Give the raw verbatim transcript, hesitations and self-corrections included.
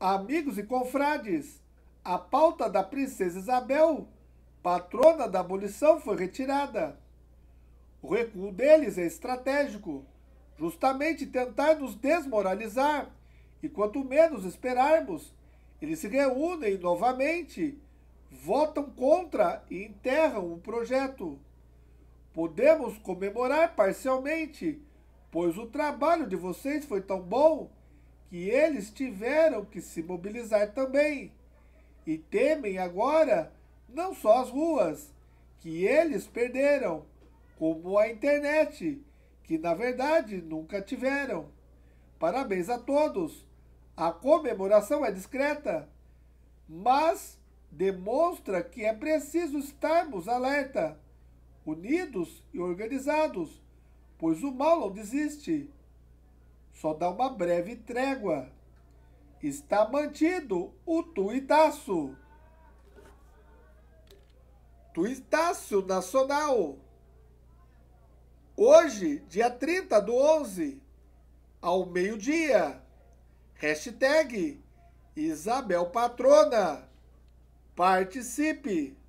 Amigos e confrades, a pauta da princesa Isabel, patrona da abolição, foi retirada. O recuo deles é estratégico, justamente tentar nos desmoralizar, e quanto menos esperarmos, eles se reúnem novamente, votam contra e enterram o projeto. Podemos comemorar parcialmente, pois o trabalho de vocês foi tão bom que eles tiveram que se mobilizar também. E temem agora não só as ruas, que eles perderam, como a internet, que na verdade nunca tiveram. Parabéns a todos. A comemoração é discreta, mas demonstra que é preciso estarmos alerta, unidos e organizados, pois o mal não desiste. Só dá uma breve trégua. Está mantido o tuitaço. Tuitaço nacional. Hoje, dia trinta do onze, ao meio-dia. Hashtag Isabel Patrona. Participe!